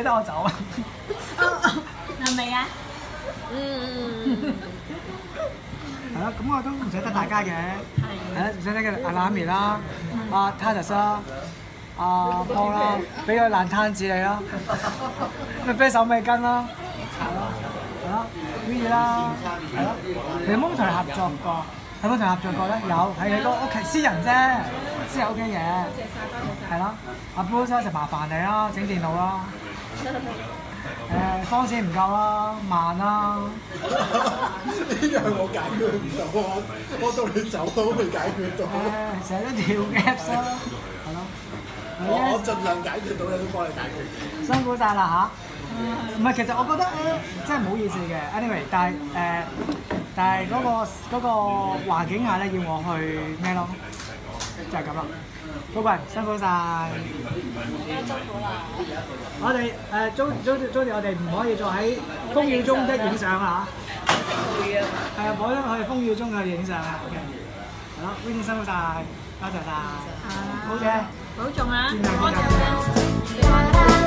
捨得我走啊？ 係咪啊？ 係咯，咁我都唔捨得大家嘅。係啦，唔捨得嘅阿媽咪啦，阿 Titus 啦，阿 Paul 啦，俾個爛攤子你啦，咪啤手尾巾啦，係咯，V 啦，係咯，你有冇同佢合作過？有冇同佢合作過咧？有，係你個屋企私人啫，私人 OK 嘅，係咯。阿 Bruce 就麻煩你啦，整電腦啦。方錢唔夠啦，慢啦。 呢樣我解決唔到啊！我到你走都未解決到。 成日都跳 Apps 啦，係咯。 我盡量解決到嘅都幫你解決。 辛苦晒啦嚇！唔係，其實我覺得真係唔好意思嘅。anyway，但係嗰個環境下咧，要我去咩咯？就係咁啦。高貴辛苦晒。 辛苦啦！ 我哋Jody，我哋唔可以再喺風雨中即係影相啦嚇。係啊，唔可以喺風雨中去影相啊。OK， 係咯，Winnie辛苦晒，多謝晒。好嘅， 保重啊！ 見面。